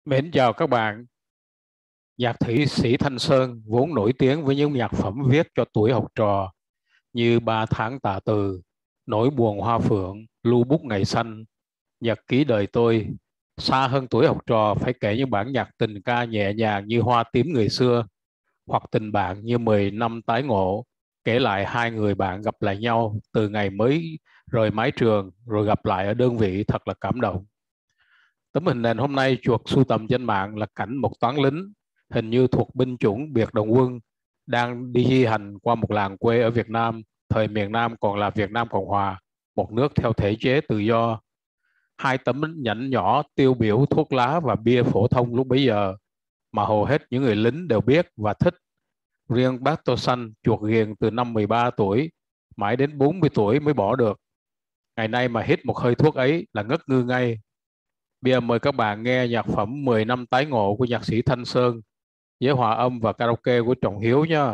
Mến chào các bạn. Nhạc sĩ Thanh Sơn vốn nổi tiếng với những nhạc phẩm viết cho tuổi học trò như Ba tháng tạ từ, Nỗi buồn hoa phượng, Lưu bút ngày xanh, Nhật ký đời tôi. Xa hơn tuổi học trò phải kể những bản nhạc tình ca nhẹ nhàng như Hoa tím người xưa, hoặc tình bạn như 10 năm tái ngộ, kể lại hai người bạn gặp lại nhau từ ngày mới rời mái trường rồi gặp lại ở đơn vị, thật là cảm động. Tấm hình nền hôm nay chuột sưu tầm trên mạng là cảnh một toán lính, hình như thuộc binh chủng biệt động quân, đang đi di hành qua một làng quê ở Việt Nam, thời miền Nam còn là Việt Nam Cộng Hòa, một nước theo thể chế tự do. Hai tấm nhẫn nhỏ tiêu biểu thuốc lá và bia phổ thông lúc bấy giờ, mà hầu hết những người lính đều biết và thích. Riêng bác Tô Xanh chuột ghiền từ năm 13 tuổi, mãi đến 40 tuổi mới bỏ được. Ngày nay mà hít một hơi thuốc ấy là ngất ngư ngay. Bây giờ mời các bạn nghe nhạc phẩm 10 năm tái ngộ của nhạc sĩ Thanh Sơn với hòa âm và karaoke của Trọng Hiếu nhé.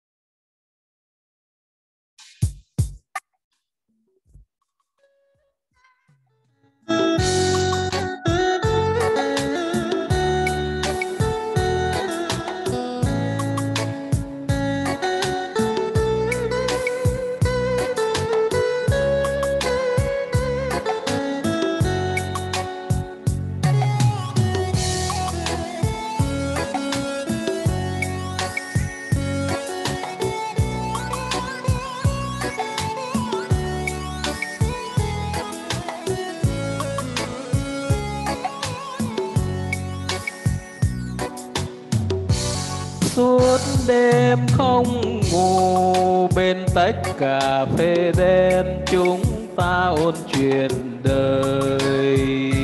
Suốt đêm không ngủ bên tách cà phê đen, chúng ta ôn chuyện đời.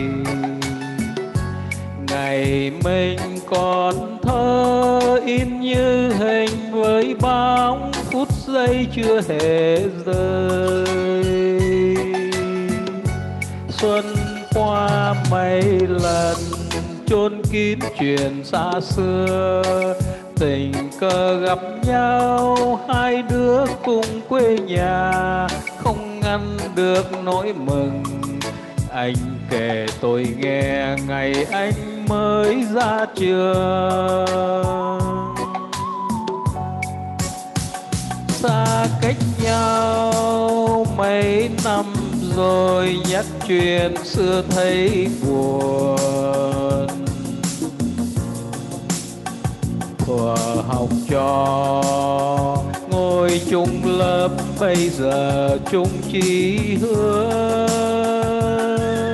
Ngày mình còn thơ in như hình với bóng phút giây chưa hề rơi. Xuân qua mấy lần chôn kín chuyện xa xưa, tình cờ gặp nhau hai đứa cùng quê nhà, không ngăn được nỗi mừng. Anh kể tôi nghe ngày anh mới ra trường, xa cách nhau mấy năm rồi nhắc chuyện xưa thấy buồn. Thuở học trò ngồi chung lớp, bây giờ chung chí hướng.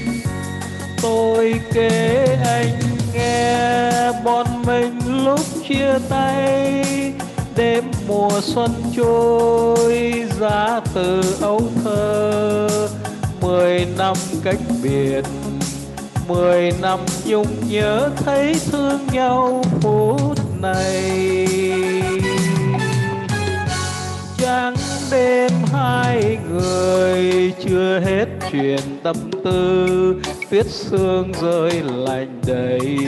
Tôi kể anh nghe bọn mình lúc chia tay, đêm mùa xuân trôi ra từ ấu thơ. 10 năm cách biệt, 10 năm nhung nhớ thấy thương nhau phút này. Trắng đêm hai người chưa hết chuyện tâm tư, tuyết sương rơi lạnh đầy.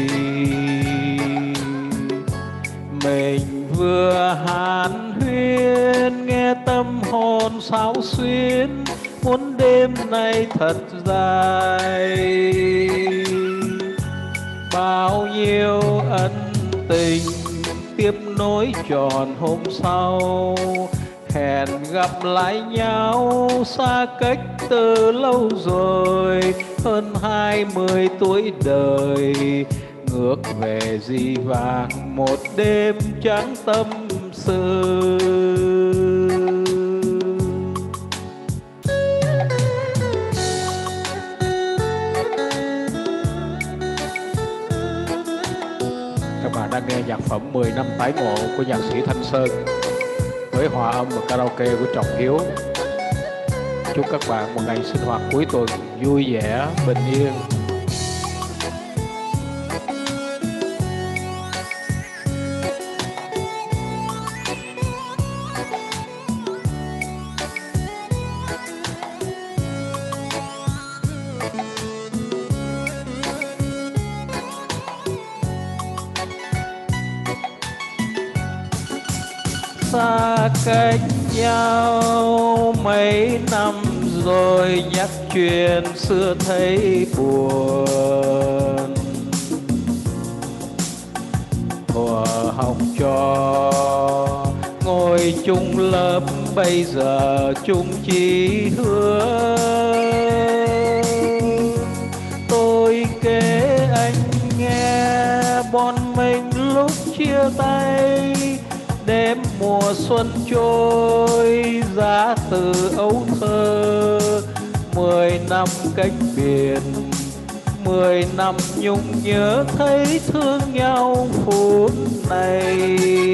Mình vừa hàn huyên nghe tâm hồn xao xuyến, muốn đêm nay thật dài. Bao nhiêu ân tình tiếp nối tròn hôm sau, hẹn gặp lại nhau xa cách từ lâu rồi. Hơn 20 tuổi đời ngước về dĩ vãng một đêm trắng tâm sự. Các bạn đang nghe nhạc phẩm 10 năm tái ngộ của nhạc sĩ Thanh Sơn với hòa âm và karaoke của Trọng Hiếu. Chúc các bạn một ngày sinh hoạt cuối tuần vui vẻ, bình yên. Xa cách nhau mấy năm rồi nhắc chuyện xưa thấy buồn. học trò, ngồi chung lớp bây giờ chung chí hướng. Tôi kể anh nghe bọn mình lúc chia tay, đêm mùa xuân trôi giá từ ấu thơ. 10 năm cách biệt, 10 năm nhung nhớ thấy thương nhau phút này.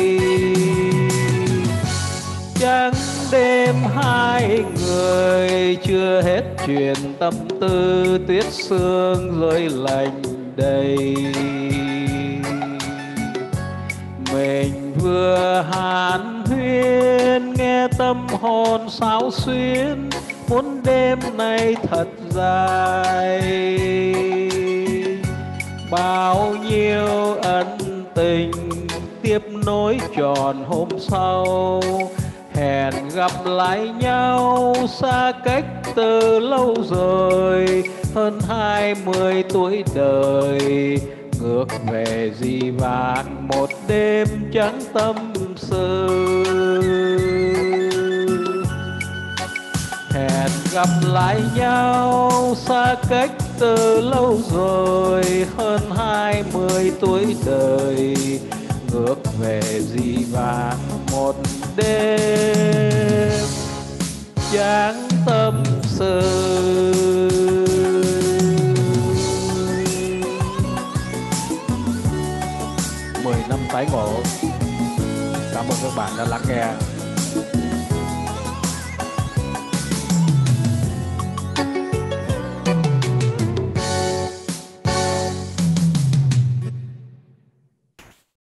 Trắng đêm hai người chưa hết chuyện tâm tư, tuyết sương rơi lạnh đầy. Mình vừa hàn huyên nghe tâm hồn xao xuyến, muốn đêm nay thật dài. Bao nhiêu ân tình tiếp nối tròn hôm sau, hẹn gặp lại nhau xa cách từ lâu rồi. Hơn 20 tuổi đời ngược về dĩ vãng một đêm trắng tâm sự. Hẹn gặp lại nhau xa cách từ lâu rồi. Hơn 20 tuổi đời ngược về dĩ vãng một đêm trắng tâm sự. 10 năm tái ngộ. Cảm ơn các bạn đã lắng nghe.